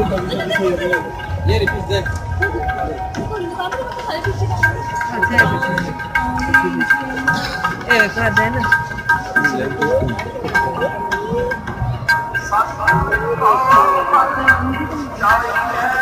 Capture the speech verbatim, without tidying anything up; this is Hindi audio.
ये रिपीट दे। अच्छा है ना Thank you.